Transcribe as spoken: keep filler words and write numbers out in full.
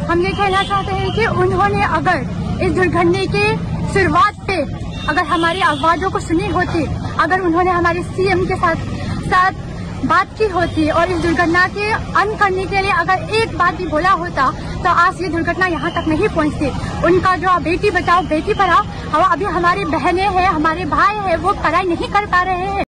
हम ये कहना चाहते हैं कि उन्होंने अगर इस दुर्घटना के शुरुआत पे अगर हमारी आवाज़ों को सुनी होती, अगर उन्होंने हमारे सीएम के साथ साथ बात की होती और इस दुर्घटना के अंत करने के लिए अगर एक बात भी बोला होता तो आज ये दुर्घटना यहाँ तक नहीं पहुँचती। उनका जो बेटी बचाओ बेटी पढ़ाओ, अभी हमारी बहनें हैं, हमारे भाई हैं, वो पढ़ाई नहीं कर पा रहे हैं।